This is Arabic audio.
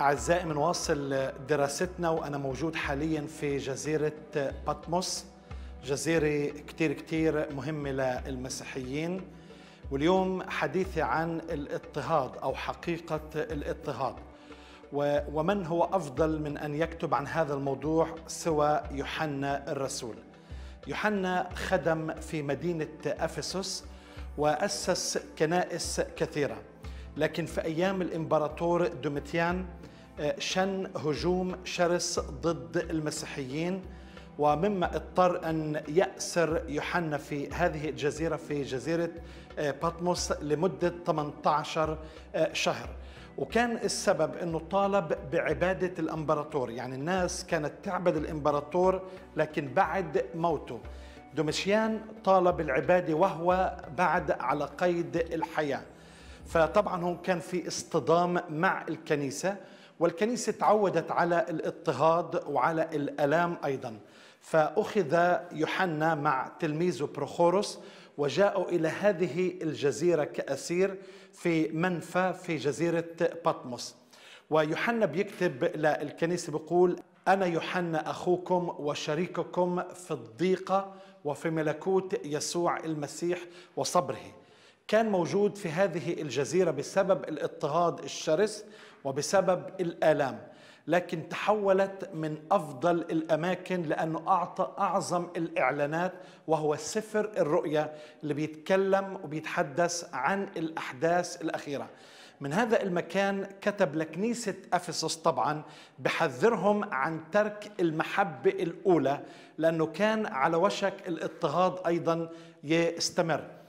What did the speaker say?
أعزائي، بنواصل دراستنا وأنا موجود حاليا في جزيرة بطمس، جزيرة كتير مهمة للمسيحيين. واليوم حديثي عن الاضطهاد أو حقيقة الاضطهاد، ومن هو أفضل من أن يكتب عن هذا الموضوع سوى يوحنا الرسول. يوحنا خدم في مدينة أفسس وأسس كنائس كثيرة، لكن في أيام الإمبراطور دوميتيان شن هجوم شرس ضد المسيحيين، ومما اضطر أن يأسر يوحنا في هذه الجزيرة، في جزيرة بطمس، لمدة 18 شهر. وكان السبب أنه طالب بعبادة الإمبراطور، يعني الناس كانت تعبد الإمبراطور لكن بعد موته. دوميتيان طالب العبادة وهو بعد على قيد الحياة، فطبعا هون كان في اصطدام مع الكنيسة، والكنيسة تعودت على الاضطهاد وعلى الآلام أيضا. فأخذ يوحنا مع تلميذه بروخوروس وجاءوا إلى هذه الجزيرة كأسير في منفى في جزيرة بطمس. ويوحنا بيكتب للكنيسة بيقول: أنا يوحنا أخوكم وشريككم في الضيقة وفي ملكوت يسوع المسيح وصبره. كان موجود في هذه الجزيرة بسبب الاضطهاد الشرس وبسبب الآلام، لكن تحولت من أفضل الأماكن لأنه أعطى أعظم الإعلانات، وهو سفر الرؤيا اللي بيتكلم وبيتحدث عن الأحداث الأخيرة. من هذا المكان كتب لكنيسة أفسس، طبعا بحذرهم عن ترك المحبة الأولى، لأنه كان على وشك الاضطهاد أيضا يستمر.